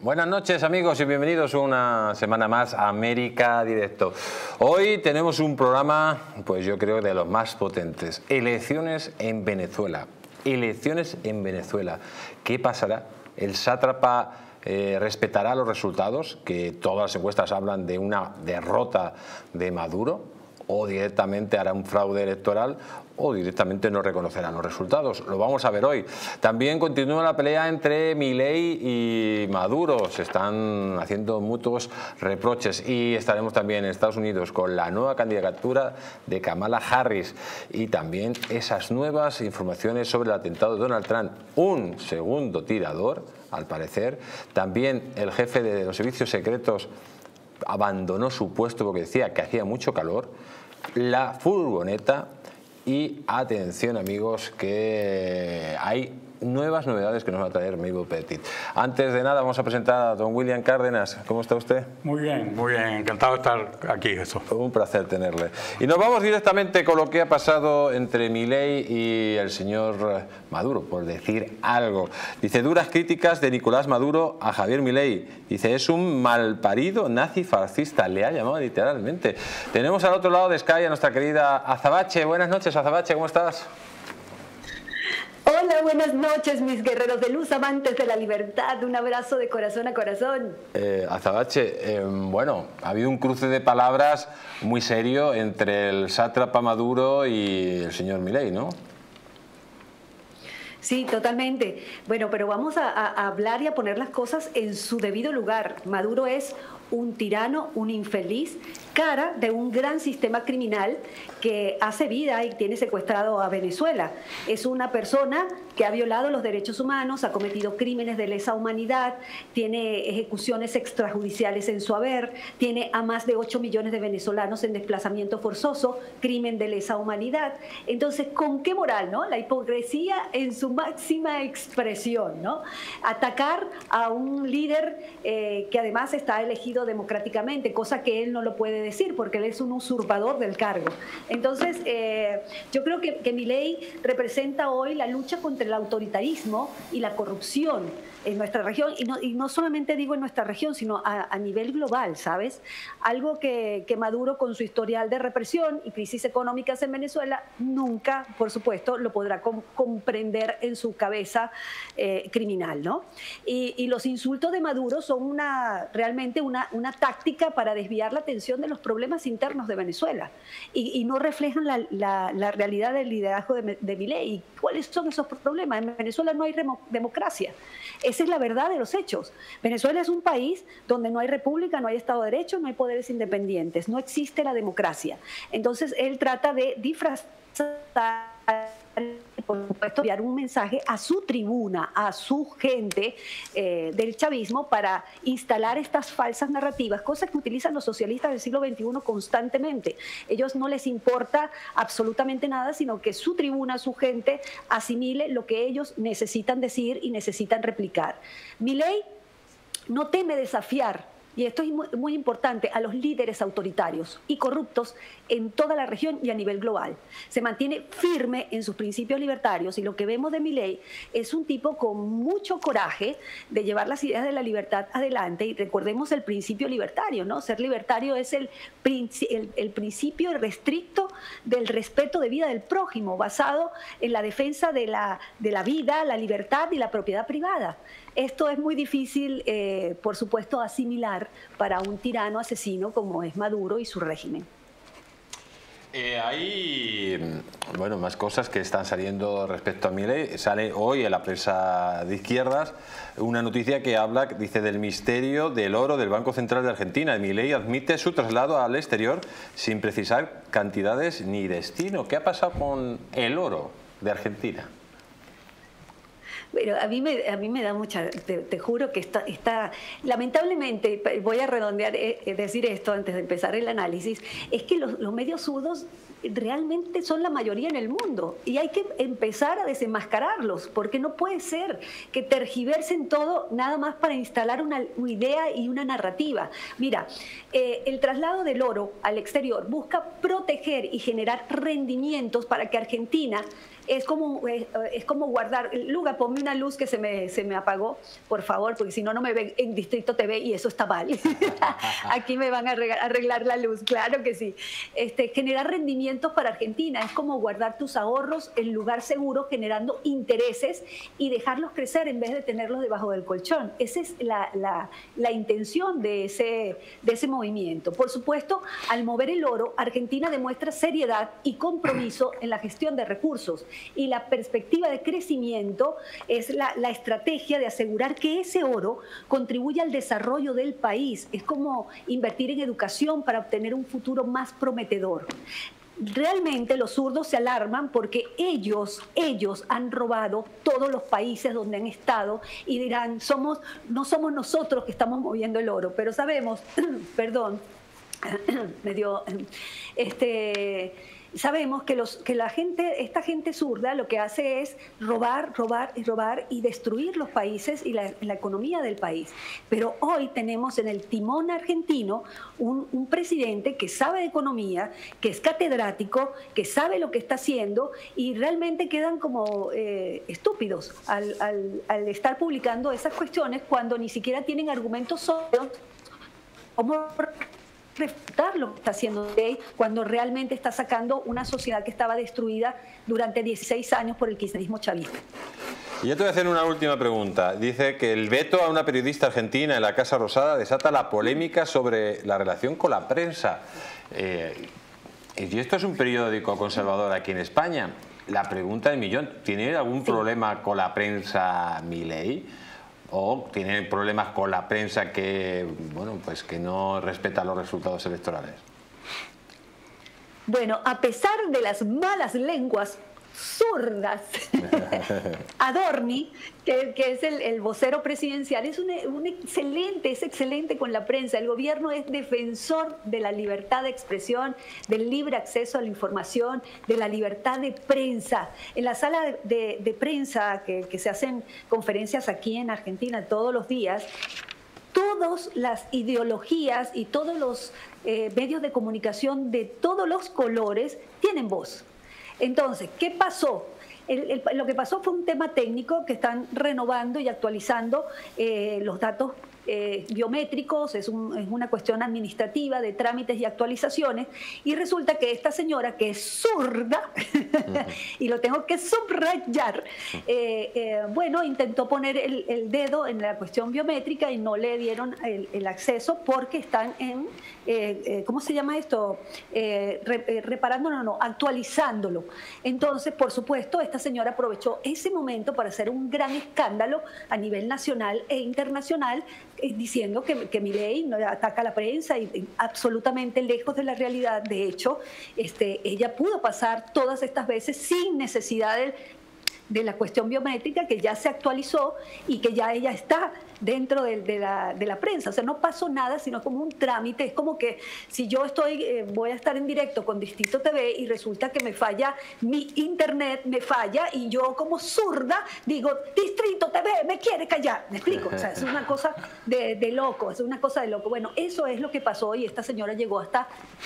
Buenas noches amigos y bienvenidos una semana más a América Directo. Hoy tenemos un programa, pues yo creo de los más potentes. Elecciones en Venezuela. Elecciones en Venezuela. ¿Qué pasará? ¿El sátrapa respetará los resultados? Que todas las encuestas hablan de una derrota de Maduro. ¿O directamente hará un fraude electoral? ¿O directamente no reconocerán los resultados? Lo vamos a ver hoy. También continúa la pelea entre Milei y Maduro. Se están haciendo mutuos reproches. Y estaremos también en Estados Unidos con la nueva candidatura de Kamala Harris. Y también esas nuevas informaciones sobre el atentado de Donald Trump. Un segundo tirador, al parecer. También el jefe de los servicios secretos abandonó su puesto porque decía que hacía mucho calor. La furgoneta y atención amigos que hay nuevas novedades que nos va a traer Mabel Petit. Antes de nada vamos a presentar a don William Cárdenas. ¿Cómo está usted? Muy bien, encantado de estar aquí, Jesús. Un placer tenerle. Y nos vamos directamente con lo que ha pasado entre Milei y el señor Maduro, por decir algo. Dice, duras críticas de Nicolás Maduro a Javier Milei. Dice, es un malparido nazi fascista, le ha llamado literalmente. Tenemos al otro lado de Sky a nuestra querida Azabache. Buenas noches, Azabache, ¿cómo estás? Hola, buenas noches, mis guerreros de luz, amantes de la libertad. Un abrazo de corazón a corazón. Azabache, bueno, ha habido un cruce de palabras muy serio entre el sátrapa Maduro y el señor Milei, ¿no? Sí, totalmente. Bueno, pero vamos a hablar y a poner las cosas en su debido lugar. Maduro es un tirano, un infeliz, cara de un gran sistema criminal que hace vida y tiene secuestrado a Venezuela. Es una persona que ha violado los derechos humanos, ha cometido crímenes de lesa humanidad, tiene ejecuciones extrajudiciales en su haber, tiene a más de 8 millones de venezolanos en desplazamiento forzoso, crimen de lesa humanidad. Entonces, ¿con qué moral, no? La hipocresía en su máxima expresión, ¿no? Atacar a un líder que además está elegido democráticamente, cosa que él no lo puede decir porque él es un usurpador del cargo. Entonces, yo creo que Milei representa hoy la lucha contra el autoritarismo y la corrupción en nuestra región, y no solamente digo en nuestra región, sino a nivel global, ¿sabes? Algo que Maduro, con su historial de represión y crisis económicas en Venezuela, nunca, por supuesto, lo podrá comprender en su cabeza criminal, ¿no? Y los insultos de Maduro son realmente una táctica para desviar la atención de los problemas internos de Venezuela y no reflejan la realidad del liderazgo de Milei. ¿Cuáles son esos problemas? En Venezuela no hay democracia. Esa es la verdad de los hechos. Venezuela es un país donde no hay república, no hay Estado de Derecho, no hay poderes independientes, no existe la democracia. Entonces él trata de disfrazar, por supuesto, enviar un mensaje a su tribuna, a su gente del chavismo para instalar estas falsas narrativas, cosas que utilizan los socialistas del siglo XXI constantemente. Ellos no les importa absolutamente nada, sino que su tribuna, su gente, asimile lo que ellos necesitan decir y necesitan replicar. Milei no teme desafiar, y esto es muy importante, a los líderes autoritarios y corruptos en toda la región y a nivel global. Se mantiene firme en sus principios libertarios y lo que vemos de Milei es un tipo con mucho coraje de llevar las ideas de la libertad adelante. Y recordemos el principio libertario, ¿no? Ser libertario es el principio restricto del respeto de vida del prójimo, basado en la defensa de la vida, la libertad y la propiedad privada. Esto es muy difícil, por supuesto, asimilar para un tirano asesino como es Maduro y su régimen. Hay bueno, más cosas que están saliendo respecto a Milei. Sale hoy en la prensa de izquierdas una noticia que habla, dice, del misterio del oro del Banco Central de Argentina. Milei admite su traslado al exterior sin precisar cantidades ni destino. ¿Qué ha pasado con el oro de Argentina? Bueno, a mí me da mucha, te juro que está, lamentablemente, voy a redondear, decir esto antes de empezar el análisis, es que los medios zurdos realmente son la mayoría en el mundo y hay que empezar a desenmascararlos, porque no puede ser que tergiversen todo nada más para instalar una idea y una narrativa. Mira, el traslado del oro al exterior busca proteger y generar rendimientos para que Argentina es como guardar. Luga, ponme una luz que se me apagó, por favor, porque si no, no me ven en Distrito TV y eso está mal. Aquí me van a arreglar la luz, claro que sí. Generar rendimientos para Argentina es como guardar tus ahorros en lugar seguro, generando intereses y dejarlos crecer en vez de tenerlos debajo del colchón. Esa es la intención de ese movimiento. Por supuesto, al mover el oro, Argentina demuestra seriedad y compromiso en la gestión de recursos. Y la perspectiva de crecimiento es la estrategia de asegurar que ese oro contribuya al desarrollo del país. Es como invertir en educación para obtener un futuro más prometedor. Realmente los zurdos se alarman porque ellos han robado todos los países donde han estado y dirán, no somos nosotros que estamos moviendo el oro, pero sabemos, perdón, me dio, sabemos que esta gente zurda lo que hace es robar y destruir los países y la economía del país. Pero hoy tenemos en el timón argentino un presidente que sabe de economía, que es catedrático, que sabe lo que está haciendo y realmente quedan como estúpidos al estar publicando esas cuestiones cuando ni siquiera tienen argumentos sólidos como refutar lo que está haciendo Milei cuando realmente está sacando una sociedad que estaba destruida durante 16 años por el kirchnerismo chavista. Y yo te voy a hacer una última pregunta. Dice que el veto a una periodista argentina en la Casa Rosada desata la polémica sobre la relación con la prensa. Y esto es un periódico conservador aquí en España. La pregunta del millón, ¿tiene algún problema con la prensa Milei? ¿O tiene problemas con la prensa que, bueno, pues que no respeta los resultados electorales? Bueno, a pesar de las malas lenguas zurdas, Adorni, que es el vocero presidencial, es excelente con la prensa. El gobierno es defensor de la libertad de expresión, del libre acceso a la información, de la libertad de prensa. En la sala de prensa que se hacen conferencias aquí en Argentina todos los días, todas las ideologías y todos los medios de comunicación de todos los colores tienen voz. Entonces, ¿qué pasó? Lo que pasó fue un tema técnico que están renovando y actualizando los datos biométricos, es una cuestión administrativa de trámites y actualizaciones, y resulta que esta señora, que es zurda, y lo tengo que subrayar, bueno, intentó poner el dedo en la cuestión biométrica y no le dieron el acceso porque están en, ¿cómo se llama esto? Reparándolo, no, actualizándolo. Entonces, por supuesto, esta señora aprovechó ese momento para hacer un gran escándalo a nivel nacional e internacional, diciendo que Milei no ataca a la prensa y absolutamente lejos de la realidad. De hecho, ella pudo pasar todas estas veces sin necesidad de la cuestión biométrica, que ya se actualizó y que ya ella está dentro de la prensa. O sea, no pasó nada, sino como un trámite. Es como que si yo voy a estar en directo con Distrito TV y resulta que me falla, mi internet me falla y yo como zurda digo, Distrito TV me quiere callar. ¿Me explico? O sea, es una cosa de loco, es una cosa de loco. Bueno, eso es lo que pasó y esta señora llegó hasta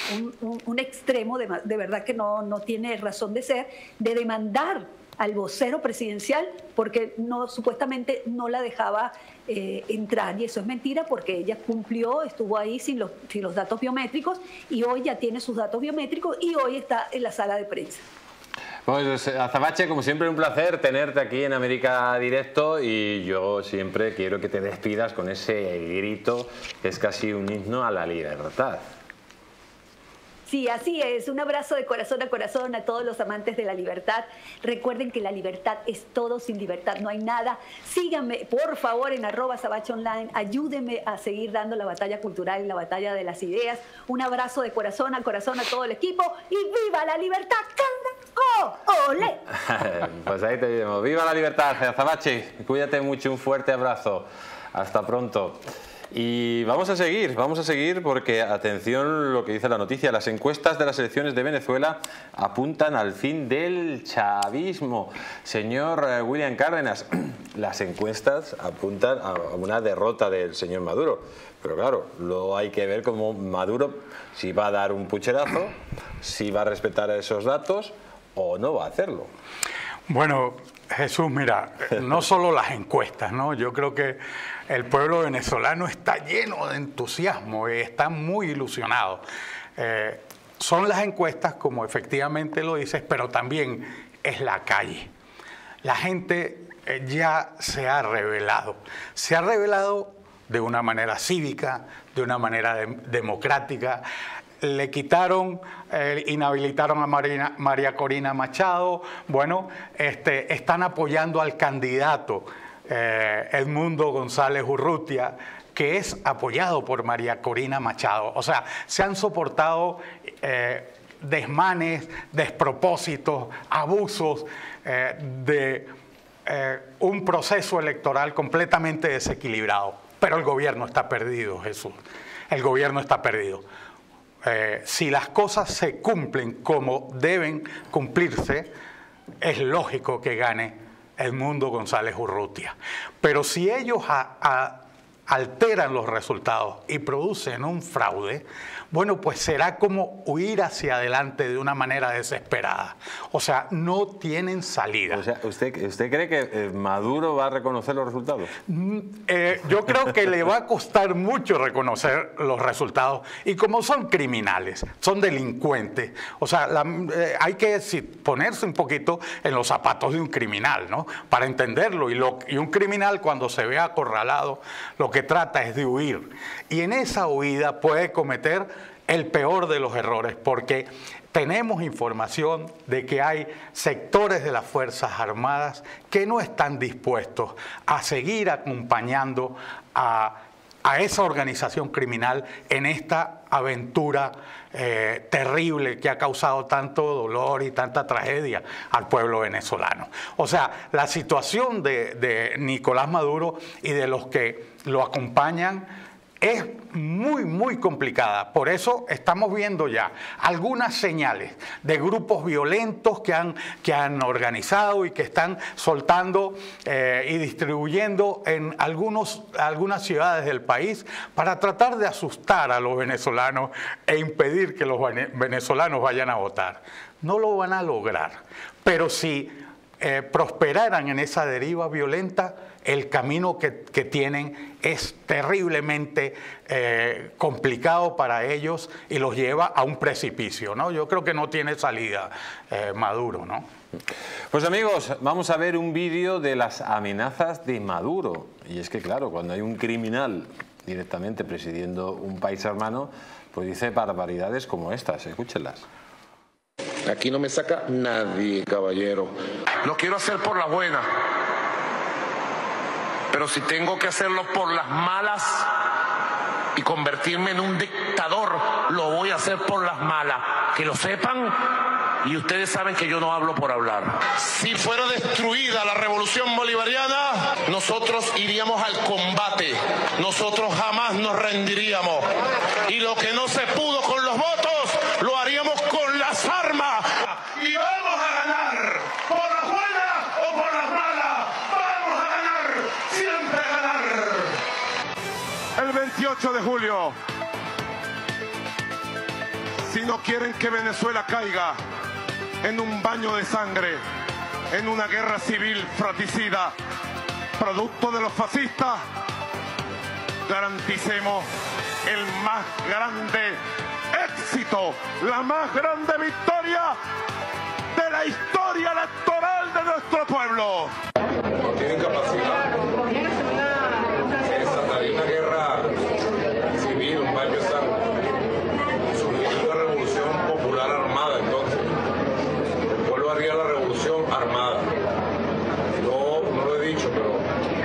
un extremo, de verdad que no tiene razón de ser, de demandar al vocero presidencial porque supuestamente no la dejaba entrar, y eso es mentira porque ella cumplió, estuvo ahí sin los datos biométricos y hoy ya tiene sus datos biométricos y hoy está en la sala de prensa. Pues Azabache, como siempre un placer tenerte aquí en América Directo, y yo siempre quiero que te despidas con ese grito que es casi un himno a la libertad. Sí, así es. Un abrazo de corazón a corazón a todos los amantes de la libertad. Recuerden que la libertad es todo, sin libertad no hay nada. Síganme, por favor, en @azabacheonline. Ayúdenme a seguir dando la batalla cultural y la batalla de las ideas. Un abrazo de corazón a todo el equipo y ¡viva la libertad! ¡Olé! Pues ahí te vemos. ¡Viva la libertad, Azabache! Cuídate mucho, un fuerte abrazo. Hasta pronto. Y vamos a seguir porque, atención lo que dice la noticia, las encuestas de las elecciones de Venezuela apuntan al fin del chavismo. Señor William Cárdenas, las encuestas apuntan a una derrota del señor Maduro. Pero claro, luego hay que ver cómo Maduro, si va a dar un pucherazo, si va a respetar esos datos o no va a hacerlo. Bueno, Jesús, mira, no solo las encuestas, ¿no? Yo creo que el pueblo venezolano está lleno de entusiasmo y está muy ilusionado. Son las encuestas, como efectivamente lo dices, pero también es la calle. La gente ya se ha rebelado. Se ha rebelado de una manera cívica, de una manera democrática. Le quitaron, inhabilitaron a María Corina Machado. Bueno, están apoyando al candidato Edmundo González Urrutia, que es apoyado por María Corina Machado. O sea, se han soportado desmanes, despropósitos, abusos de un proceso electoral completamente desequilibrado. Pero el gobierno está perdido, Jesús. El gobierno está perdido. Si las cosas se cumplen como deben cumplirse, es lógico que gane Edmundo González Urrutia. Pero si ellos alteran los resultados y producen un fraude, bueno, pues será como huir hacia adelante de una manera desesperada. O sea, no tienen salida. O sea, ¿usted cree que Maduro va a reconocer los resultados? Yo creo que le va a costar mucho reconocer los resultados. Y como son criminales, son delincuentes, o sea, hay que ponerse un poquito en los zapatos de un criminal, ¿no? Para entenderlo. Y un criminal, cuando se ve acorralado, lo que trata es de huir. Y en esa huida puede cometer el peor de los errores, porque tenemos información de que hay sectores de las Fuerzas Armadas que no están dispuestos a seguir acompañando a esa organización criminal en esta aventura terrible que ha causado tanto dolor y tanta tragedia al pueblo venezolano. O sea, la situación de Nicolás Maduro y de los que lo acompañan es muy complicada. Por eso estamos viendo ya algunas señales de grupos violentos que han organizado y que están soltando y distribuyendo en algunas ciudades del país para tratar de asustar a los venezolanos e impedir que los venezolanos vayan a votar. No lo van a lograr, pero si prosperaran en esa deriva violenta, el camino que tienen es terriblemente complicado para ellos y los lleva a un precipicio, ¿no? Yo creo que no tiene salida Maduro, ¿no? Pues amigos, vamos a ver un vídeo de las amenazas de Maduro. Y es que claro, cuando hay un criminal directamente presidiendo un país hermano, pues dice barbaridades como estas, escúchenlas. Aquí no me saca nadie, caballero. Lo quiero hacer por la buena. Pero si tengo que hacerlo por las malas y convertirme en un dictador, lo voy a hacer por las malas. Que lo sepan, y ustedes saben que yo no hablo por hablar. Si fuera destruida la revolución bolivariana, nosotros iríamos al combate. Nosotros jamás nos rendiríamos. Y lo que no se pudo con los votos, lo haríamos con las armas. Y vamos a ganar, por las buenas o por las malas. Vamos a ganar, siempre ganar. El 28 de julio, si no quieren que Venezuela caiga en un baño de sangre, en una guerra civil fratricida, producto de los fascistas, garanticemos el más grande éxito, la más grande victoria de la historia electoral de nuestro pueblo. No tienen capacidad. Se desataría una guerra civil, un baño de sangre. Surgiría una revolución popular armada, entonces. El pueblo haría la revolución armada. No lo he dicho, pero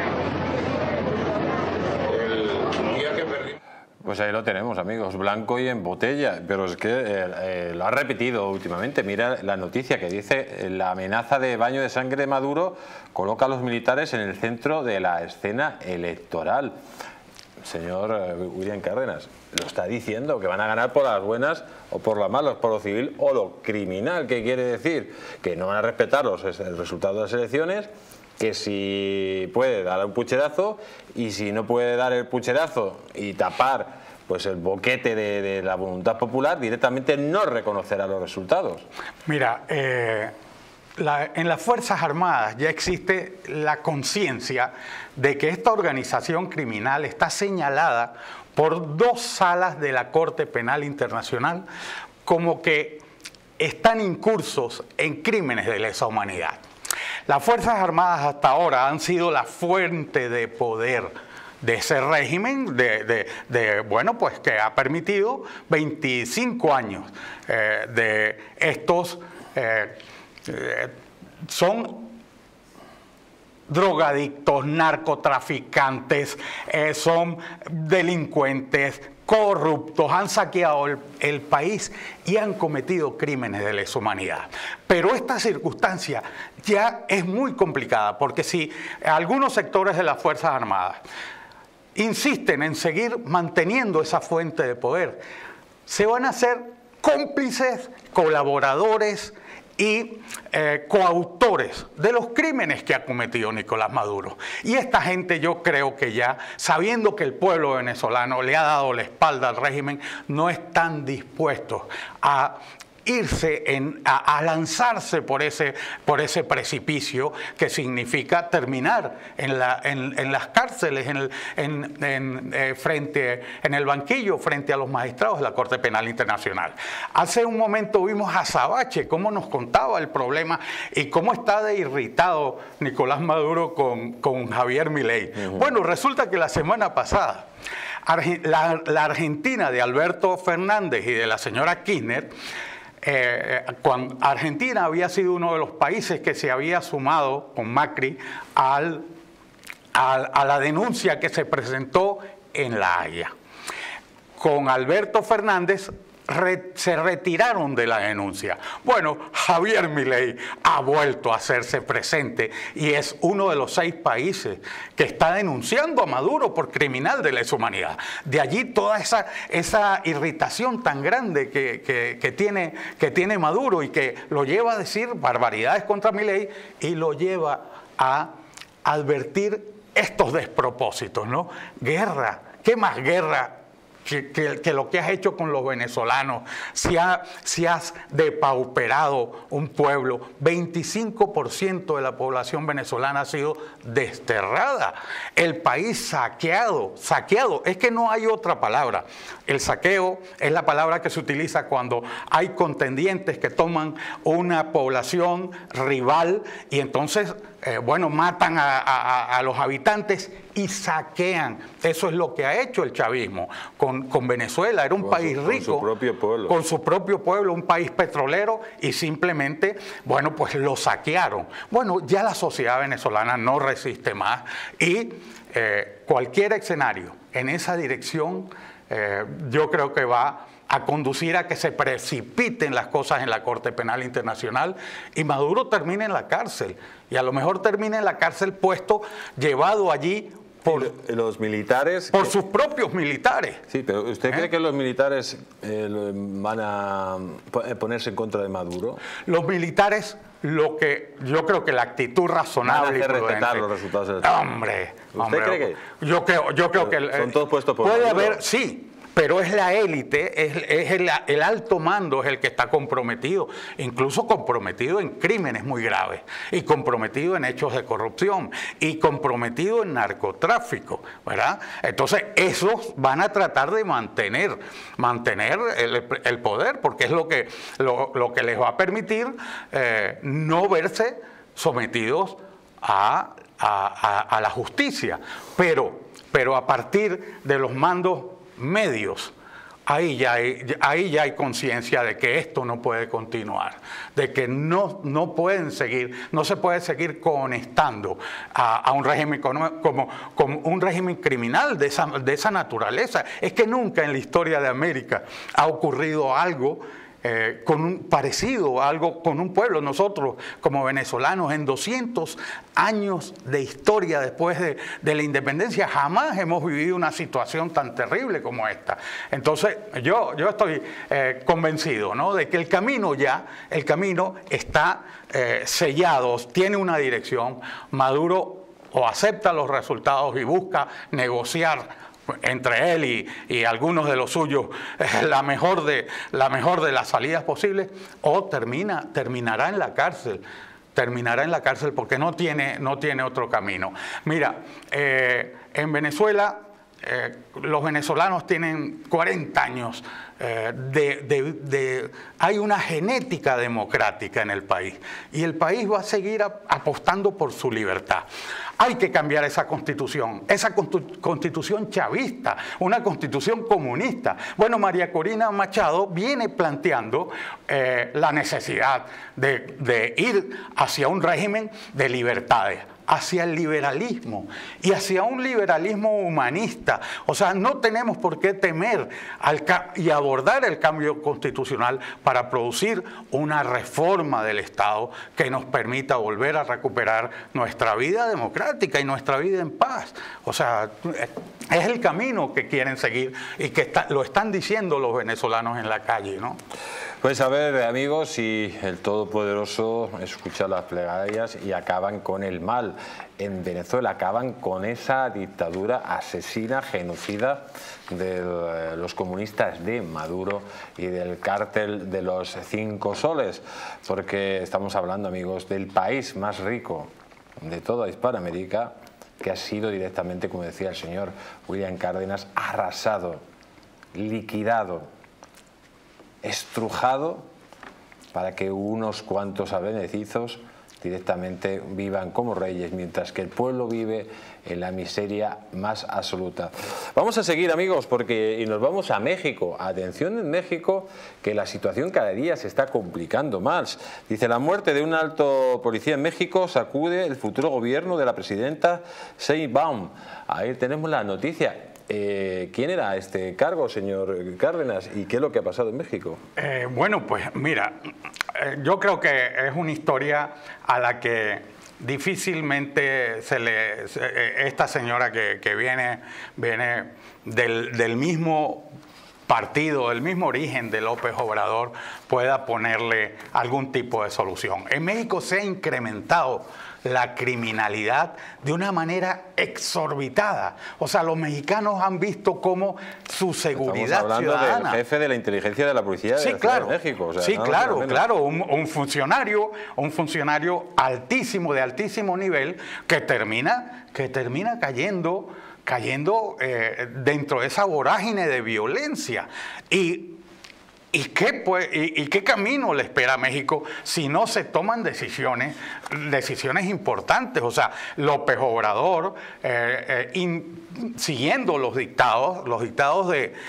el día que perdí. Pues ahí lo tenemos, amigos, blanco y en botella, pero es que lo ha repetido últimamente. Mira la noticia que dice: la amenaza de baño de sangre de Maduro coloca a los militares en el centro de la escena electoral. señor William Cárdenas, lo está diciendo, que van a ganar por las buenas o por las malas, por lo civil o lo criminal. ¿Qué quiere decir? Que no van a respetar el resultado de las elecciones, que si puede dar un pucherazo, y si no puede dar el pucherazo y tapar pues el boquete de la voluntad popular, directamente no reconocerá los resultados. Mira, en las Fuerzas Armadas ya existe la conciencia de que esta organización criminal está señalada por 2 salas de la Corte Penal Internacional como que están incursos en crímenes de lesa humanidad. Las Fuerzas Armadas hasta ahora han sido la fuente de poder de ese régimen, bueno, pues que ha permitido 25 años de estos, son drogadictos, narcotraficantes, son delincuentes, corruptos, han saqueado el país y han cometido crímenes de lesa humanidad. Pero esta circunstancia ya es muy complicada, porque si algunos sectores de las Fuerzas Armadas insisten en seguir manteniendo esa fuente de poder, se van a hacer cómplices, colaboradores y coautores de los crímenes que ha cometido Nicolás Maduro. Y esta gente, yo creo que ya, sabiendo que el pueblo venezolano le ha dado la espalda al régimen, no están dispuestos a irse a lanzarse por ese precipicio que significa terminar en las cárceles, en el banquillo frente a los magistrados de la Corte Penal Internacional. Hace un momento vimos a Sabache cómo nos contaba el problema y cómo está de irritado Nicolás Maduro con Javier Milei. Bueno, resulta que la semana pasada la Argentina de Alberto Fernández y de la señora Kirchner, cuando Argentina había sido uno de los países que se había sumado con Macri a la denuncia que se presentó en La Haya. Con Alberto Fernández se retiraron de la denuncia. Bueno, Javier Milei ha vuelto a hacerse presente y es uno de los 6 países que está denunciando a Maduro por criminal de lesa humanidad. De allí toda esa irritación tan grande que tiene Maduro y que lo lleva a decir barbaridades contra Milei y lo lleva a advertir estos despropósitos, ¿no? Guerra, ¿qué más guerra que lo que has hecho con los venezolanos? Si has depauperado un pueblo, 25% de la población venezolana ha sido desterrada, el país saqueado, es que no hay otra palabra. El saqueo es la palabra que se utiliza cuando hay contendientes que toman una población rival y entonces bueno, matan a los habitantes y saquean. Eso es lo que ha hecho el chavismo con Venezuela. Era un país rico, con su propio pueblo, un país petrolero, y simplemente, bueno, pues lo saquearon. Bueno, ya la sociedad venezolana no resiste más y cualquier escenario en esa dirección yo creo que va a conducir a que se precipiten las cosas en la Corte Penal Internacional y Maduro termine en la cárcel. Y a lo mejor termine en la cárcel puesto, llevado allí por los militares. Por sus propios militares. Sí, pero ¿usted cree que los militares van a ponerse en contra de Maduro? Los militares, yo creo que la actitud razonable van a hacer respetar los resultados electorales. Hombre, ¿Usted cree que? Yo creo que son todos puestos por puede Maduro. haber, sí. Pero es la élite, es el alto mando es el que está comprometido, incluso comprometido en crímenes muy graves, y comprometido en hechos de corrupción, y comprometido en narcotráfico, ¿verdad? Entonces, esos van a tratar de mantener el poder, porque es lo que les va a permitir no verse sometidos a la justicia. Pero a partir de los mandos medios, ahí ya hay conciencia de que esto no puede continuar, de que no se puede seguir conectando a un régimen como un régimen criminal de esa naturaleza. Es que nunca en la historia de América ha ocurrido algo parecido a algo con un pueblo. Nosotros como venezolanos en 200 años de historia después de la independencia jamás hemos vivido una situación tan terrible como esta. Entonces yo estoy convencido, ¿no?, de que el camino está sellado, tiene una dirección. Maduro o acepta los resultados y busca negociar entre él y algunos de los suyos la mejor de las salidas posibles, o terminará en la cárcel. Terminará en la cárcel porque no tiene otro camino. Mira, en Venezuela los venezolanos tienen 40 años hay una genética democrática en el país y el país va a seguir apostando por su libertad. Hay que cambiar esa constitución chavista, una constitución comunista. Bueno, María Corina Machado viene planteando la necesidad de ir hacia un régimen de libertades, hacia el liberalismo y hacia un liberalismo humanista. O sea, no tenemos por qué temer y abordar el cambio constitucional para producir una reforma del Estado que nos permita volver a recuperar nuestra vida democrática y nuestra vida en paz. O sea, es el camino que quieren seguir y que lo están diciendo los venezolanos en la calle, ¿no? Pues a ver, amigos, si el Todopoderoso escucha las plegarias y acaban con el mal en Venezuela, acaban con esa dictadura asesina, genocida de los comunistas de Maduro y del cártel de los 5 soles, porque estamos hablando, amigos, del país más rico de toda Hispanoamérica, que ha sido directamente, como decía el señor William Cárdenas, arrasado, liquidado, estrujado para que unos cuantos abenecizos directamente vivan como reyes, mientras que el pueblo vive en la miseria más absoluta. Vamos a seguir, amigos, y nos vamos a México. Atención en México, que la situación cada día se está complicando más. Dice: la muerte de un alto policía en México sacude el futuro gobierno de la presidenta Sheinbaum. Ahí tenemos la noticia. ¿Quién era este cargo, señor Cárdenas, y qué es lo que ha pasado en México? Bueno, pues mira, yo creo que es una historia a la que difícilmente esta señora que viene del mismo partido, del mismo origen de López Obrador, pueda ponerle algún tipo de solución. En México se ha incrementado la criminalidad de una manera exorbitada. O sea, los mexicanos han visto cómo su seguridad Estamos hablando ciudadana... del jefe de la inteligencia de la policía de México. O sea, sí, claro, un funcionario altísimo, de altísimo nivel, que termina cayendo dentro de esa vorágine de violencia. ¿Y qué camino le espera a México si no se toman decisiones importantes? O sea, López Obrador, siguiendo los dictados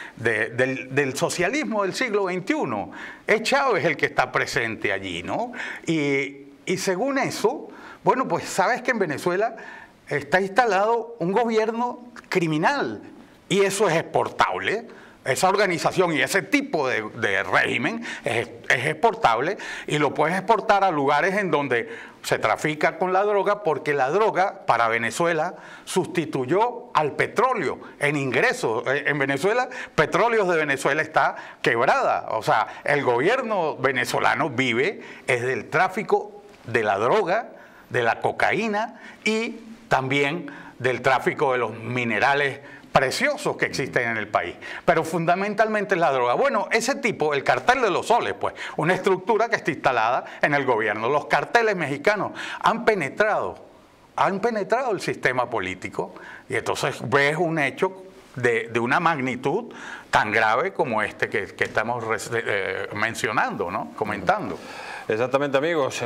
del socialismo del siglo XXI, es Chávez el que está presente allí, ¿no? Y según eso, bueno, pues sabes que en Venezuela está instalado un gobierno criminal y eso es exportable. Esa organización y ese tipo de régimen es exportable y lo puedes exportar a lugares en donde se trafica con la droga, porque la droga para Venezuela sustituyó al petróleo en ingresos. En Venezuela, Petróleos de Venezuela está quebrada. O sea, el gobierno venezolano vive es del tráfico de la droga, de la cocaína y también del tráfico de los minerales preciosos que existen en el país, pero fundamentalmente es la droga. Bueno, ese tipo, el cartel de los soles, pues, una estructura que está instalada en el gobierno. Los carteles mexicanos han penetrado el sistema político y entonces ves un hecho de una magnitud tan grave como este que estamos mencionando, ¿no? Comentando. Exactamente, amigos.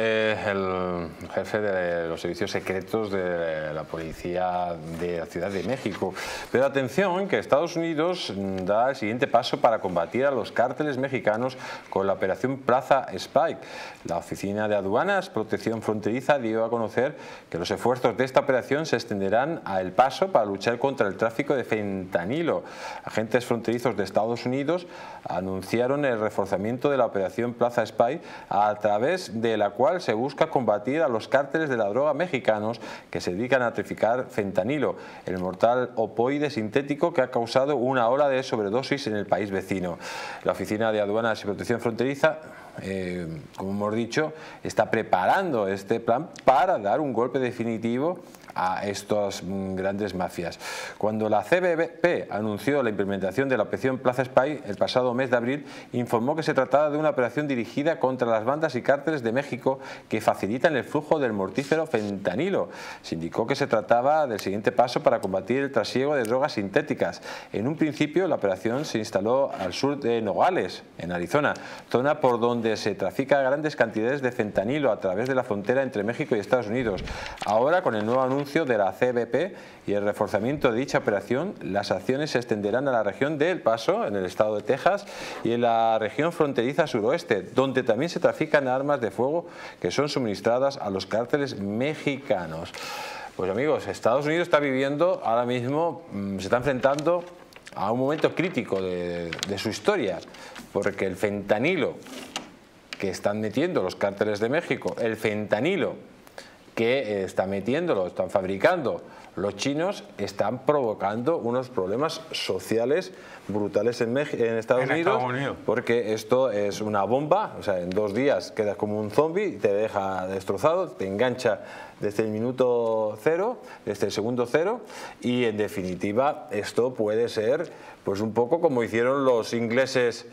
El jefe de los servicios secretos de la policía de la Ciudad de México. Pero atención, que Estados Unidos da el siguiente paso para combatir a los cárteles mexicanos con la operación Plaza Spike. La Oficina de Aduanas, Protección Fronteriza, dio a conocer que los esfuerzos de esta operación se extenderán a El Paso para luchar contra el tráfico de fentanilo. Agentes fronterizos de Estados Unidos anunciaron el reforzamiento de la operación Plaza Spike, a través de la cual se busca combatir a los cárteles de la droga mexicanos que se dedican a traficar fentanilo, el mortal opioide sintético que ha causado una ola de sobredosis en el país vecino. La Oficina de Aduanas y Protección Fronteriza, como hemos dicho, está preparando este plan para dar un golpe definitivo a estas grandes mafias. Cuando la CBP anunció la implementación de la operación Plaza Spike el pasado mes de abril, informó que se trataba de una operación dirigida contra las bandas y cárteles de México que facilitan el flujo del mortífero fentanilo. Se indicó que se trataba del siguiente paso para combatir el trasiego de drogas sintéticas. En un principio, la operación se instaló al sur de Nogales, en Arizona, zona por donde se trafica grandes cantidades de fentanilo a través de la frontera entre México y Estados Unidos. Ahora, con el nuevo anuncio de la CBP y el reforzamiento de dicha operación, las acciones se extenderán a la región de El Paso, en el estado de Texas, y en la región fronteriza suroeste, donde también se trafican armas de fuego que son suministradas a los cárteles mexicanos. Pues amigos, Estados Unidos está viviendo ahora mismo, se está enfrentando a un momento crítico de su historia, porque el fentanilo que están metiendo los cárteles de México, el fentanilo que están fabricando los chinos, están provocando unos problemas sociales brutales en Estados Unidos, porque esto es una bomba, o sea, en 2 días quedas como un zombie, te deja destrozado, te engancha desde el minuto cero, desde el segundo cero, y en definitiva esto puede ser pues un poco como hicieron los ingleses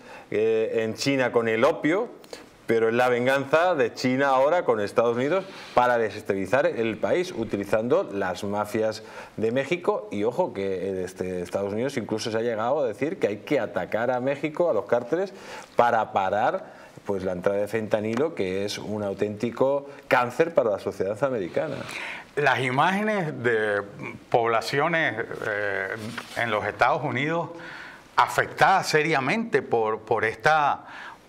en China con el opio, pero es la venganza de China ahora con Estados Unidos para desestabilizar el país, utilizando las mafias de México. Y ojo que Estados Unidos incluso se ha llegado a decir que hay que atacar a México, a los cárteles, para parar pues la entrada de fentanilo, que es un auténtico cáncer para la sociedad americana. Las imágenes de poblaciones en los Estados Unidos afectadas seriamente por esta,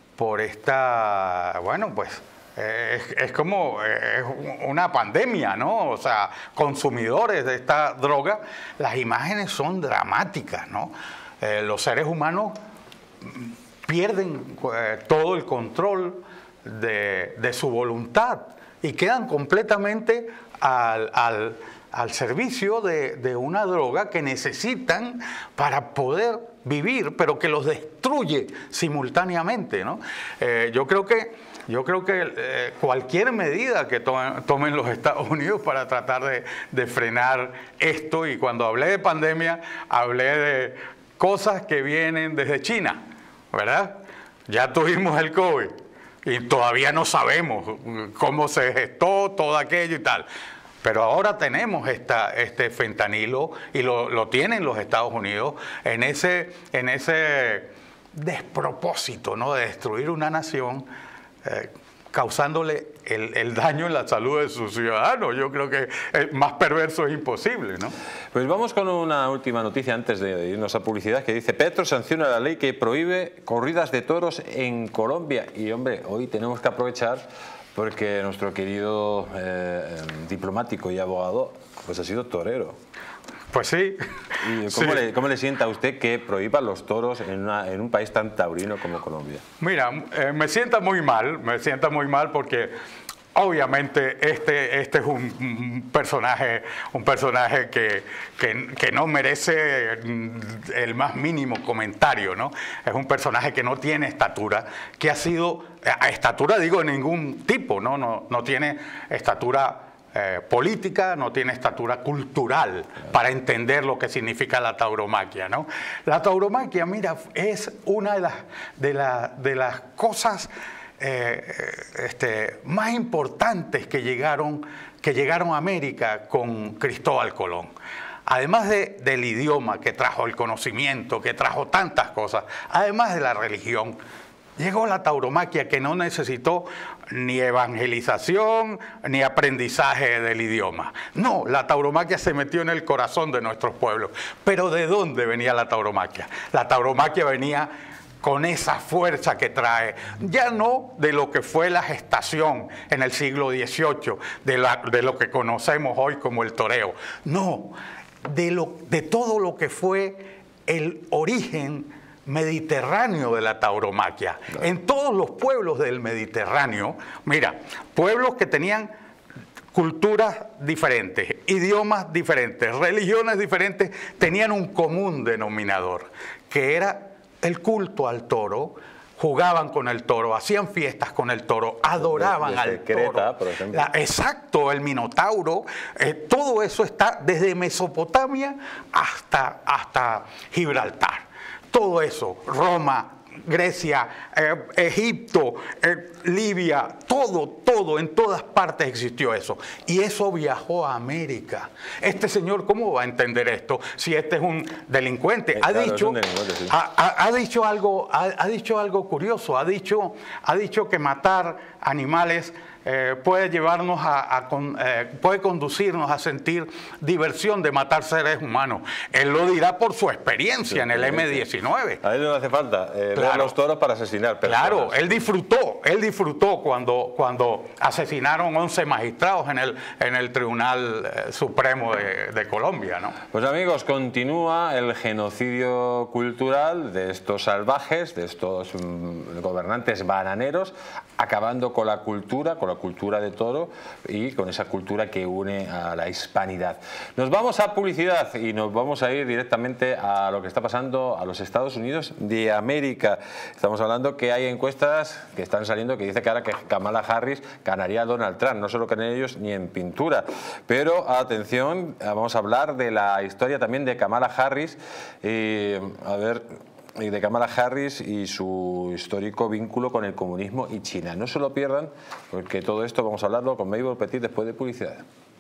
bueno, pues es como una pandemia, ¿no? O sea, consumidores de esta droga, las imágenes son dramáticas, ¿no? Los seres humanos pierden todo el control de su voluntad y quedan completamente al servicio de una droga que necesitan para poder vivir, pero que los destruye simultáneamente, ¿no? Yo creo que cualquier medida que tomen los Estados Unidos para tratar de frenar esto, y cuando hablé de pandemia, hablé de cosas que vienen desde China, ¿verdad? Ya tuvimos el COVID y todavía no sabemos cómo se gestó todo aquello y tal. Pero ahora tenemos este fentanilo y lo tienen los Estados Unidos en ese despropósito, ¿no? De destruir una nación, causándole el daño en la salud de sus ciudadanos. Yo creo que más perverso es imposible, ¿no? Pues vamos con una última noticia antes de irnos a publicidad, que dice: Petro sanciona la ley que prohíbe corridas de toros en Colombia. Y hombre, hoy tenemos que aprovechar porque nuestro querido diplomático y abogado pues ha sido torero. Pues sí. ¿Y cómo le sienta a usted que prohíban los toros en un país tan taurino como Colombia? Mira, me sienta muy mal porque obviamente este es un personaje que no merece el más mínimo comentario, ¿no? Es un personaje que no tiene estatura, que ha sido, estatura digo de ningún tipo, no tiene estatura política, no tiene estatura cultural para entender lo que significa la tauromaquia, ¿no? La tauromaquia, mira, es una de las cosas más importantes que llegaron a América con Cristóbal Colón. Además del idioma que trajo, el conocimiento, que trajo tantas cosas, además de la religión, Llegó la tauromaquia, que no necesitó ni evangelización ni aprendizaje del idioma. No, la tauromaquia se metió en el corazón de nuestros pueblos. Pero ¿de dónde venía la tauromaquia? La tauromaquia venía con esa fuerza que trae, ya no de lo que fue la gestación en el siglo XVIII, de lo que conocemos hoy como el toreo. No, de todo lo que fue el origen mediterráneo de la tauromaquia. Claro. En todos los pueblos del Mediterráneo, mira, pueblos que tenían culturas diferentes, idiomas diferentes, religiones diferentes, tenían un común denominador, que era el culto al toro. Jugaban con el toro, hacían fiestas con el toro, adoraban al toro. Por ejemplo. Exacto, el Minotauro, todo eso está desde Mesopotamia hasta Gibraltar. Todo eso, Roma, Grecia, Egipto, Libia, todo, en todas partes existió eso. Y eso viajó a América. Este señor, ¿cómo va a entender esto si este es un delincuente? Ha dicho algo curioso, ha dicho que matar animales puede llevarnos puede conducirnos a sentir diversión de matar seres humanos. Él lo dirá por su experiencia en el M19. A él no le hace falta ver a los toros para asesinar personas. Claro, él disfrutó cuando asesinaron 11 magistrados en el Tribunal Supremo de Colombia, ¿no? Pues amigos, continúa el genocidio cultural de estos salvajes, de estos gobernantes bananeros, acabando con la cultura de toro y con esa cultura que une a la hispanidad. Nos vamos a publicidad y nos vamos a ir directamente a lo que está pasando a los Estados Unidos de América. Estamos hablando que hay encuestas que están saliendo que dice que ahora que Kamala Harris ganaría a Donald Trump, no se lo creen ellos ni en pintura. Pero atención, vamos a hablar de la historia también de Kamala Harris. De Kamala Harris y su histórico vínculo con el comunismo y China. No se lo pierdan, porque todo esto vamos a hablarlo con Mabel Petit después de publicidad.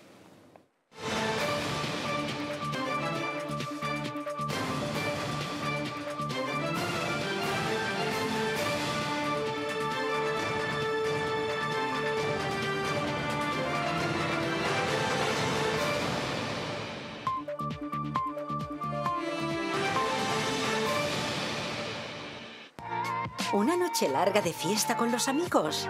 ¿Una noche larga de fiesta con los amigos?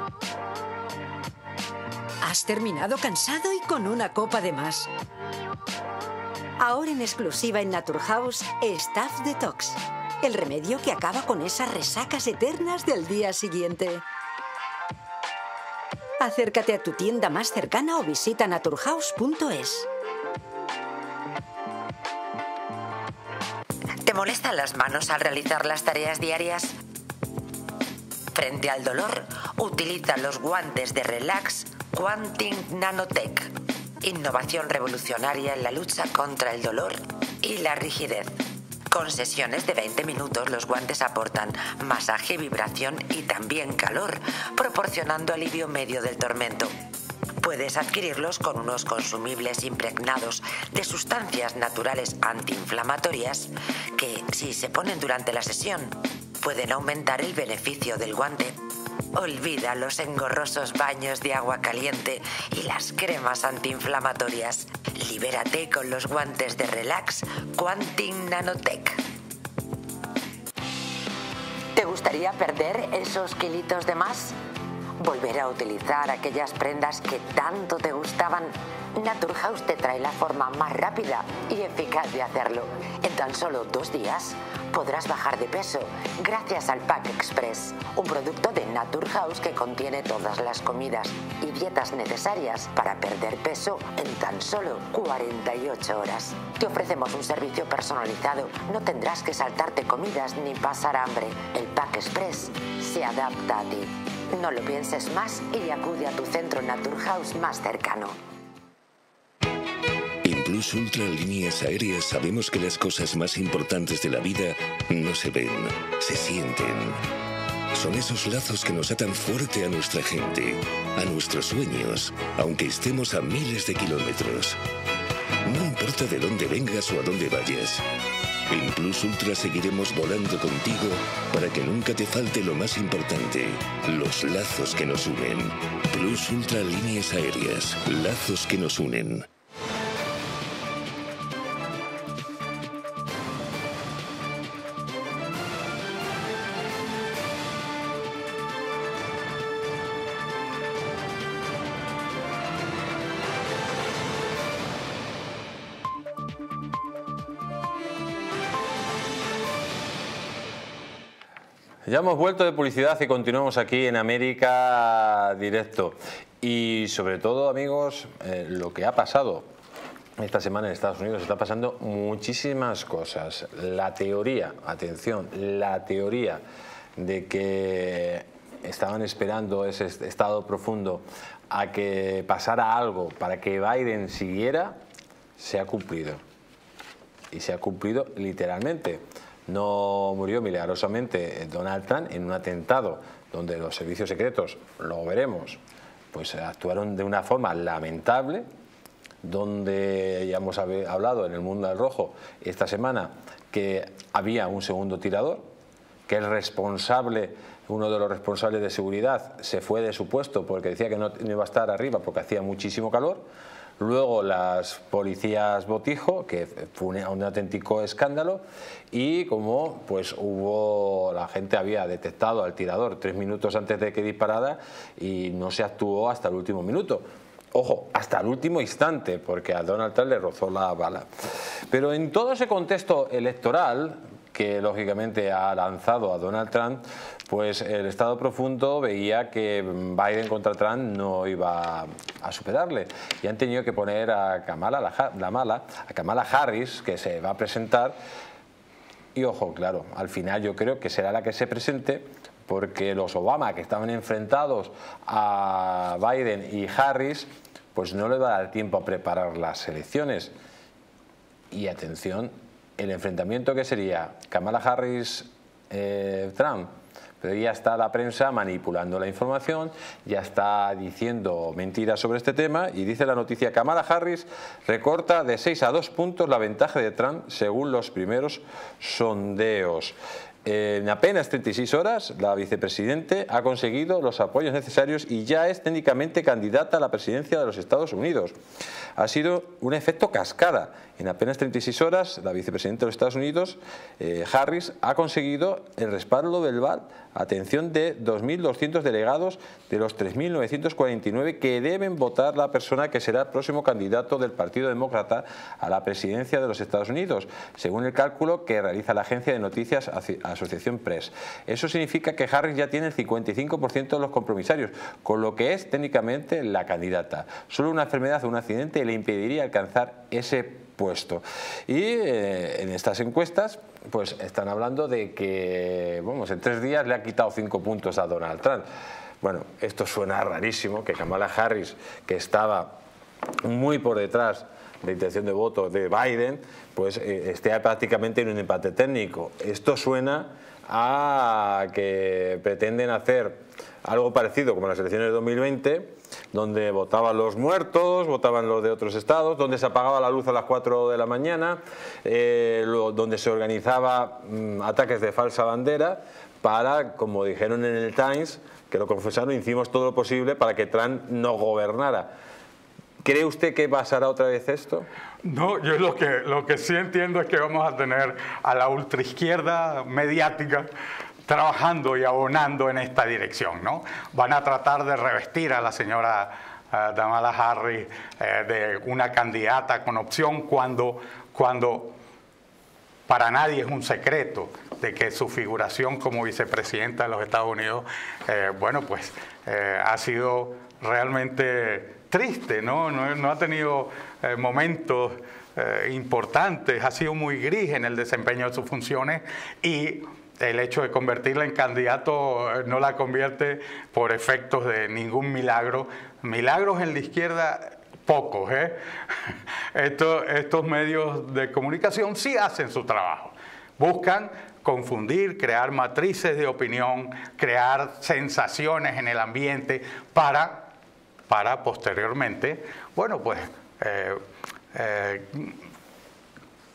¿Has terminado cansado y con una copa de más? Ahora en exclusiva en Naturhaus, Staph Detox. El remedio que acaba con esas resacas eternas del día siguiente. Acércate a tu tienda más cercana o visita naturhaus.es. ¿Te molestan las manos al realizar las tareas diarias? Frente al dolor, utiliza los guantes de Relax Quantum Nanotech. Innovación revolucionaria en la lucha contra el dolor y la rigidez. Con sesiones de 20 minutos, los guantes aportan masaje, vibración y también calor, proporcionando alivio medio del tormento. Puedes adquirirlos con unos consumibles impregnados de sustancias naturales antiinflamatorias que, si se ponen durante la sesión, pueden aumentar el beneficio del guante. Olvida los engorrosos baños de agua caliente y las cremas antiinflamatorias. Libérate con los guantes de Relax Quantum Nanotech. ¿Te gustaría perder esos kilitos de más? ¿Volver a utilizar aquellas prendas que tanto te gustaban? Naturhaus te trae la forma más rápida y eficaz de hacerlo. En tan solo 2 días podrás bajar de peso gracias al Pack Express, un producto de Naturhaus que contiene todas las comidas y dietas necesarias para perder peso en tan solo 48 horas. Te ofrecemos un servicio personalizado, no tendrás que saltarte comidas ni pasar hambre. El Pack Express se adapta a ti. No lo pienses más y acude a tu centro Naturhaus más cercano. En Plus Ultra Líneas Aéreas sabemos que las cosas más importantes de la vida no se ven, se sienten. Son esos lazos que nos atan fuerte a nuestra gente, a nuestros sueños, aunque estemos a miles de kilómetros. No importa de dónde vengas o a dónde vayas. En Plus Ultra seguiremos volando contigo para que nunca te falte lo más importante, los lazos que nos unen. Plus Ultra Líneas Aéreas, lazos que nos unen. Ya hemos vuelto de publicidad y continuamos aquí en América Directo. Y sobre todo, amigos, lo que ha pasado esta semana en Estados Unidos, está pasando muchísimas cosas. La teoría, atención, la teoría de que estaban esperando ese estado profundo a que pasara algo para que Biden siguiera, se ha cumplido. Y se ha cumplido literalmente. No murió milagrosamente Donald Trump en un atentado donde los servicios secretos, lo veremos, pues actuaron de una forma lamentable, donde ya hemos hablado en el Mundo del Rojo esta semana que había un segundo tirador, que el responsable, uno de los responsables de seguridad, se fue de su puesto porque decía que no iba a estar arriba porque hacía muchísimo calor. Luego las policías botijo, que fue un auténtico escándalo, y como pues la gente había detectado al tirador 3 minutos antes de que disparara y no se actuó hasta el último minuto. Ojo, hasta el último instante, porque a Donald Trump le rozó la bala. Pero en todo ese contexto electoral que lógicamente ha lanzado a Donald Trump, pues el Estado profundo veía que Biden contra Trump no iba a superarle y han tenido que poner a Kamala Harris, que se va a presentar, y ojo, claro, al final yo creo que será la que se presente, porque los Obama, que estaban enfrentados a Biden y Harris, pues no le va a dar tiempo a preparar las elecciones. Y atención, el enfrentamiento que sería Kamala Harris-Trump, pero ya está la prensa manipulando la información, ya está diciendo mentiras sobre este tema, y dice la noticia: Kamala Harris recorta de 6 a 2 puntos la ventaja de Trump según los primeros sondeos. En apenas 36 horas, la vicepresidente ha conseguido los apoyos necesarios y ya es técnicamente candidata a la presidencia de los Estados Unidos. Ha sido un efecto cascada. En apenas 36 horas, la vicepresidenta de los Estados Unidos, Harris, ha conseguido el respaldo verbal, atención, de 2.200 delegados de los 3.949 que deben votar la persona que será el próximo candidato del Partido Demócrata a la presidencia de los Estados Unidos, según el cálculo que realiza la agencia de noticias Associated Press. Eso significa que Harris ya tiene el 55% de los compromisarios, con lo que es técnicamente la candidata. Solo una enfermedad o un accidente le impediría alcanzar ese puesto. Y en estas encuestas pues están hablando de que, vamos, en 3 días le ha quitado 5 puntos a Donald Trump. Bueno, esto suena rarísimo, que Kamala Harris, que estaba muy por detrás de intención de voto de Biden, pues esté prácticamente en un empate técnico. Esto suena a que pretenden hacer algo parecido como las elecciones de 2020, donde votaban los muertos, votaban los de otros estados, donde se apagaba la luz a las 4 de la mañana, donde se organizaba ataques de falsa bandera para, como dijeron en el Times, que lo confesaron, hicimos todo lo posible para que Trump no gobernara. ¿Cree usted que pasará otra vez esto? No, yo lo que sí entiendo es que vamos a tener a la ultraizquierda mediática trabajando y abonando en esta dirección, ¿no? Van a tratar de revestir a la señora Kamala Harris de una candidata con opción cuando para nadie es un secreto de que su figuración como vicepresidenta de los Estados Unidos, bueno, pues ha sido realmente triste, ¿no? No ha tenido momentos importantes, ha sido muy gris en el desempeño de sus funciones, y el hecho de convertirla en candidato no la convierte por efectos de ningún milagro. Milagros en la izquierda, pocos, ¿eh? Estos medios de comunicación sí hacen su trabajo. Buscan confundir, crear matrices de opinión, crear sensaciones en el ambiente para posteriormente, bueno, pues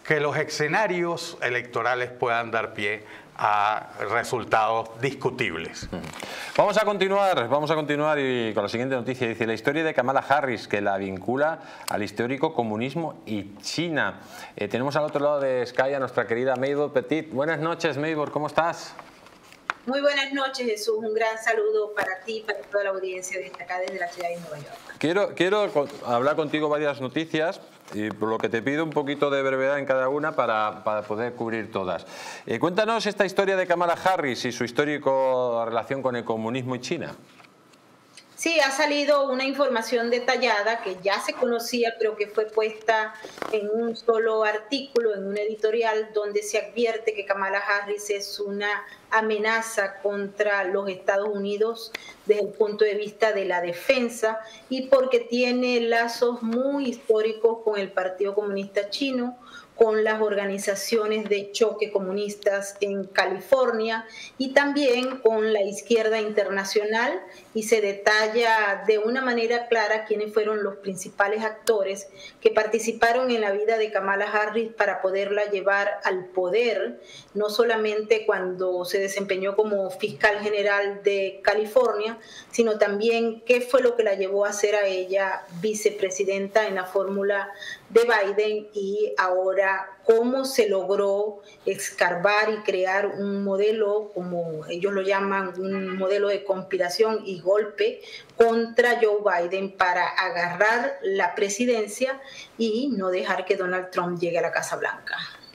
que los escenarios electorales puedan dar pie a resultados discutibles. Vamos a continuar y con la siguiente noticia. Dice la historia de Kamala Harris, que la vincula al histórico comunismo y China. Tenemos al otro lado de Sky a nuestra querida Mabel Petit. Buenas noches, Mabel, ¿cómo estás? Muy buenas noches, Jesús. Un gran saludo para ti y para toda la audiencia de acá desde la ciudad de Nueva York. Quiero hablar contigo varias noticias y por lo que te pido un poquito de brevedad en cada una para poder cubrir todas. Cuéntanos esta historia de Kamala Harris y su histórica relación con el comunismo y China. Sí, ha salido una información detallada que ya se conocía, pero que fue puesta en un solo artículo, en un editorial, donde se advierte que Kamala Harris es una amenaza contra los Estados Unidos desde el punto de vista de la defensa y porque tiene lazos muy históricos con el Partido Comunista Chino, con las organizaciones de choque comunistas en California y también con la izquierda internacional, y se detalla de una manera clara quiénes fueron los principales actores que participaron en la vida de Kamala Harris para poderla llevar al poder, no solamente cuando se desempeñó como fiscal general de California, sino también qué fue lo que la llevó a ser a ella vicepresidenta en la fórmula de Biden, y ahora cómo se logró escarbar y crear un modelo, como ellos lo llaman, un modelo de conspiración y golpe contra Joe Biden para agarrar la presidencia y no dejar que Donald Trump llegue a la Casa Blanca.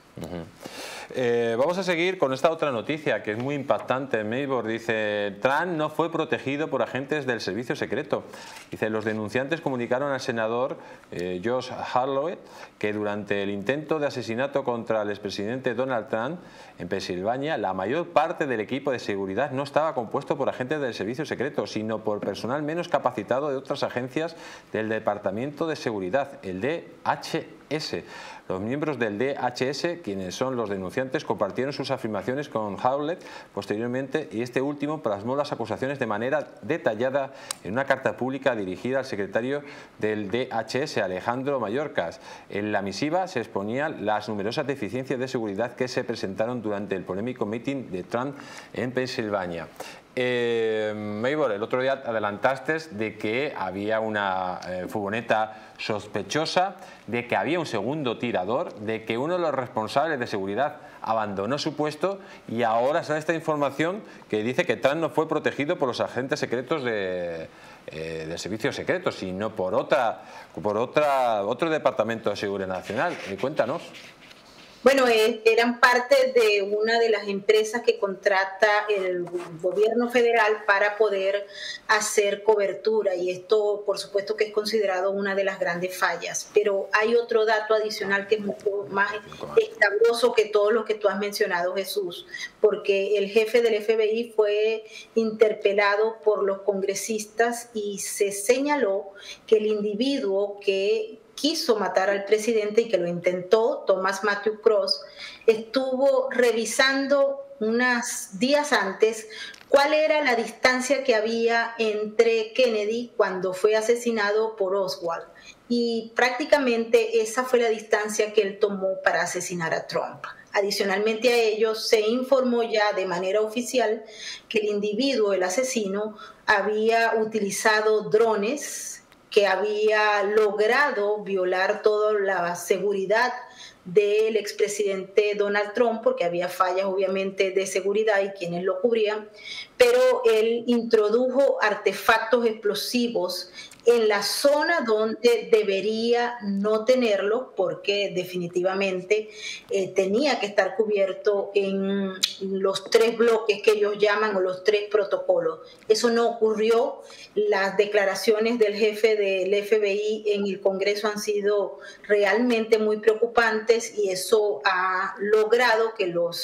Vamos a seguir con esta otra noticia que es muy impactante. Maybor dice: Trump no fue protegido por agentes del servicio secreto. Dice: los denunciantes comunicaron al senador Josh Hawley que durante el intento de asesinato contra el expresidente Donald Trump en Pensilvania, la mayor parte del equipo de seguridad no estaba compuesto por agentes del servicio secreto, sino por personal menos capacitado de otras agencias del Departamento de Seguridad, el DHS. Los miembros del DHS, quienes son los denunciantes, compartieron sus afirmaciones con Hawley posteriormente, y este último plasmó las acusaciones de manera detallada en una carta pública dirigida al secretario del DHS, Alejandro Mayorkas. En la misiva se exponían las numerosas deficiencias de seguridad que se presentaron durante el polémico meeting de Trump en Pensilvania. Maybor, el otro día adelantaste de que había una furgoneta sospechosa, de que había un segundo tirador, de que uno de los responsables de seguridad abandonó su puesto, y ahora sale esta información que dice que Trump no fue protegido por los agentes secretos del servicio secreto, sino por otro departamento de seguridad nacional. Cuéntanos. Bueno, eran parte de una de las empresas que contrata el gobierno federal para poder hacer cobertura, y esto por supuesto que es considerado una de las grandes fallas. Pero hay otro dato adicional que es mucho más escabroso que todo lo que tú has mencionado, Jesús, porque el jefe del FBI fue interpelado por los congresistas y se señaló que el individuo que quiso matar al presidente y que lo intentó, Thomas Matthew Cross, estuvo revisando unos días antes cuál era la distancia que había entre Kennedy cuando fue asesinado por Oswald, y prácticamente esa fue la distancia que él tomó para asesinar a Trump. Adicionalmente a ello, se informó ya de manera oficial que el individuo, el asesino, había utilizado drones, que había logrado violar toda la seguridad del expresidente Donald Trump, porque había fallas obviamente de seguridad y quienes lo cubrían, pero él introdujo artefactos explosivos en la zona donde debería no tenerlo, porque definitivamente tenía que estar cubierto en los 3 bloques que ellos llaman, o los 3 protocolos. Eso no ocurrió. Las declaraciones del jefe del FBI en el Congreso han sido realmente muy preocupantes, y eso ha logrado que los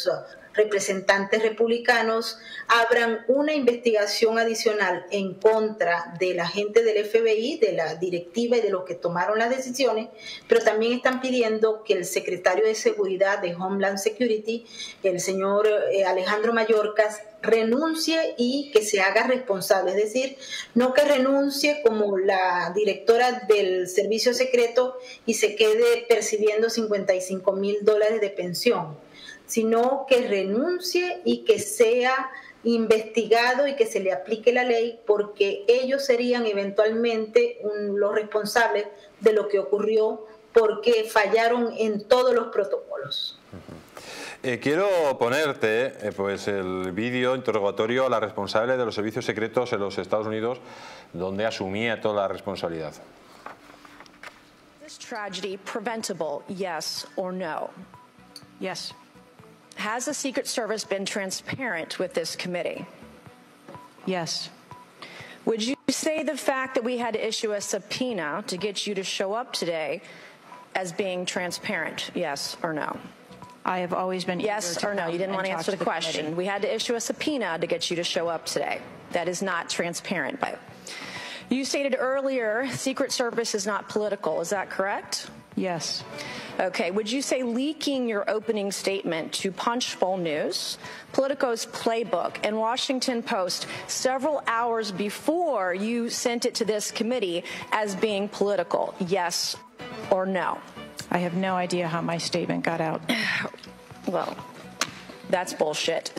representantes republicanos abran una investigación adicional en contra de la gente del FBI, de la directiva y de los que tomaron las decisiones, pero también están pidiendo que el secretario de Seguridad de Homeland Security, el señor Alejandro Mayorkas, renuncie y que se haga responsable, es decir, no que renuncie como la directora del servicio secreto y se quede percibiendo $55,000 de pensión, sino que renuncie y que sea investigado y que se le aplique la ley, porque ellos serían eventualmente los responsables de lo que ocurrió, porque fallaron en todos los protocolos. Quiero ponerte pues el vídeo interrogatorio a la responsable de los servicios secretos en los Estados Unidos, donde asumía toda la responsabilidad. This tragedy preventable, yes or no? Yes. Has the Secret Service been transparent with this committee? Yes. Would you say the fact that we had to issue a subpoena to get you to show up today as being transparent, yes or no? I have always been yes or no. You didn't want to answer the question. Committee. We had to issue a subpoena to get you to show up today. That is not transparent. You stated earlier Secret Service is not political. Is that correct? Yes. Okay. Would you say leaking your opening statement to Punchbowl News, Politico's Playbook, and Washington Post several hours before you sent it to this committee as being political? Yes or no? I have no idea how my statement got out. Well, that's bullshit.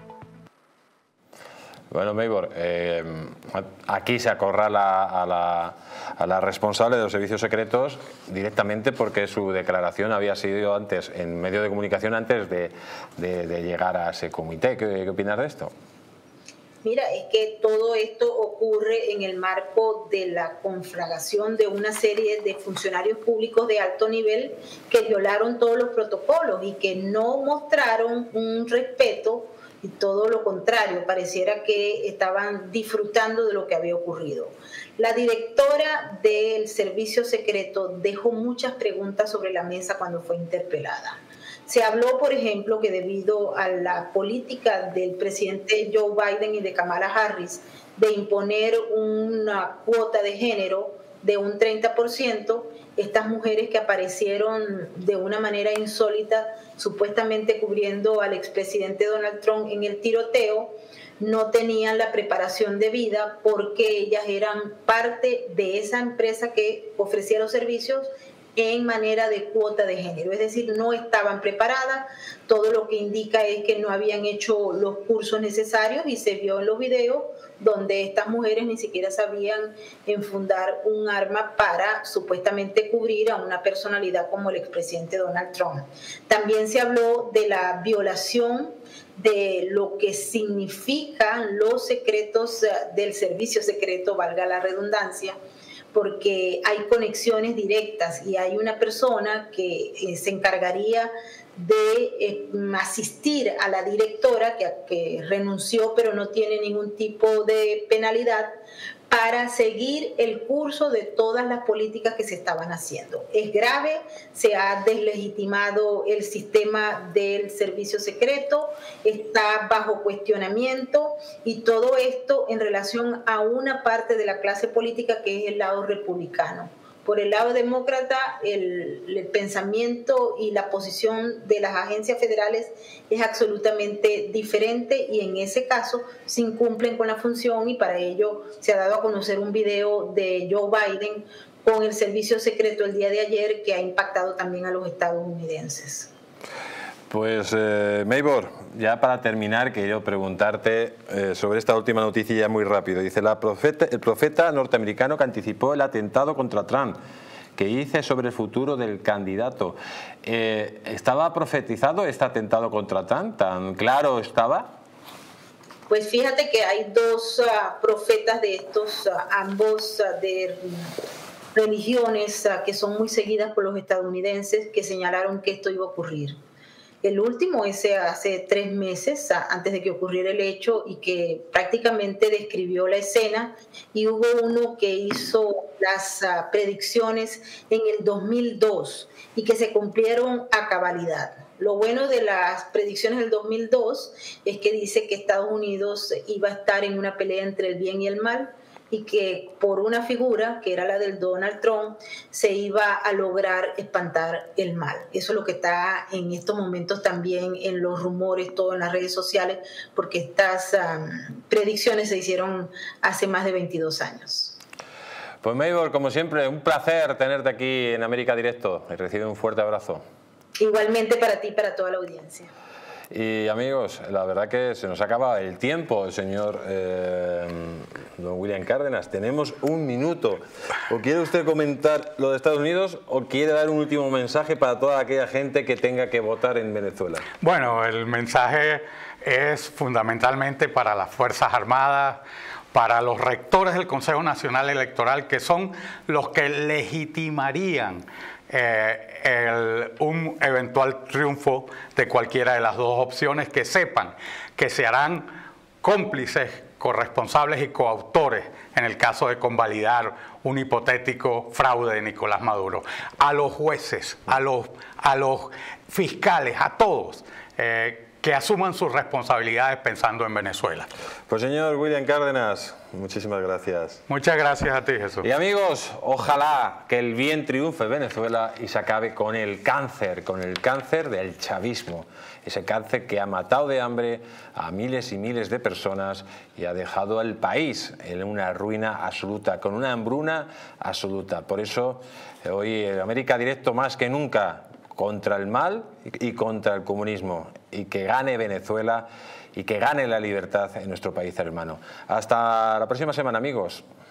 Bueno, Maybor, aquí se acorrala a la responsable de los servicios secretos directamente porque su declaración había sido antes, en medio de comunicación, antes de llegar a ese comité. ¿Qué opinas de esto? Mira, es que todo esto ocurre en el marco de la conflagración de una serie de funcionarios públicos de alto nivel que violaron todos los protocolos y que no mostraron un respeto, y todo lo contrario, pareciera que estaban disfrutando de lo que había ocurrido. La directora del servicio secreto dejó muchas preguntas sobre la mesa cuando fue interpelada. Se habló, por ejemplo, que debido a la política del presidente Joe Biden y de Kamala Harris de imponer una cuota de género de un 30%, estas mujeres que aparecieron de una manera insólita, supuestamente cubriendo al expresidente Donald Trump en el tiroteo, no tenían la preparación debida porque ellas eran parte de esa empresa que ofrecía los servicios en manera de cuota de género, es decir, no estaban preparadas. Todo lo que indica es que no habían hecho los cursos necesarios y se vio en los videos donde estas mujeres ni siquiera sabían enfundar un arma para supuestamente cubrir a una personalidad como el expresidente Donald Trump. También se habló de la violación de lo que significan los secretos del servicio secreto, valga la redundancia, porque hay conexiones directas y hay una persona que se encargaría de asistir a la directora que renunció pero no tiene ningún tipo de penalidad para seguir el curso de todas las políticas que se estaban haciendo. Es grave, se ha deslegitimado el sistema del servicio secreto, está bajo cuestionamiento y todo esto en relación a una parte de la clase política que es el lado republicano. Por el lado demócrata, el pensamiento y la posición de las agencias federales es absolutamente diferente y en ese caso se incumplen con la función y para ello se ha dado a conocer un video de Joe Biden con el servicio secreto el día de ayer que ha impactado también a los estadounidenses. Pues, Maybor, ya para terminar, quiero preguntarte sobre esta última noticia ya muy rápido. Dice, el profeta norteamericano que anticipó el atentado contra Trump, que dice sobre el futuro del candidato. ¿Estaba profetizado este atentado contra Trump? ¿Tan claro estaba? Pues fíjate que hay dos profetas de estos, ambos de religiones que son muy seguidas por los estadounidenses, que señalaron que esto iba a ocurrir. El último, ese hace 3 meses, antes de que ocurriera el hecho, y que prácticamente describió la escena, y hubo uno que hizo las predicciones en el 2002 y que se cumplieron a cabalidad. Lo bueno de las predicciones del 2002 es que dice que Estados Unidos iba a estar en una pelea entre el bien y el mal, y que por una figura, que era la del Donald Trump, se iba a lograr espantar el mal. Eso es lo que está en estos momentos también en los rumores, todo en las redes sociales, porque estas predicciones se hicieron hace más de 22 años. Pues Mabel, como siempre, un placer tenerte aquí en América Directo. Recibe un fuerte abrazo. Igualmente para ti y para toda la audiencia. Y amigos, la verdad que se nos acaba el tiempo, señor don William Cárdenas. Tenemos un minuto. ¿O quiere usted comentar lo de Estados Unidos o quiere dar un último mensaje para toda aquella gente que tenga que votar en Venezuela? Bueno, el mensaje es fundamentalmente para las Fuerzas Armadas, para los rectores del Consejo Nacional Electoral, que son los que legitimarían un eventual triunfo de cualquiera de las dos opciones, que sepan que se harán cómplices, corresponsables y coautores en el caso de convalidar un hipotético fraude de Nicolás Maduro. A los jueces, a los fiscales, a todos, que asuman sus responsabilidades pensando en Venezuela. Pues señor William Cárdenas, muchísimas gracias. Muchas gracias a ti, Jesús. Y amigos, ojalá que el bien triunfe en Venezuela y se acabe con el cáncer del chavismo. Ese cáncer que ha matado de hambre a miles y miles de personas y ha dejado al país en una ruina absoluta, con una hambruna absoluta. Por eso, hoy en América Directo más que nunca, contra el mal y contra el comunismo, y que gane Venezuela y que gane la libertad en nuestro país hermano. Hasta la próxima semana, amigos.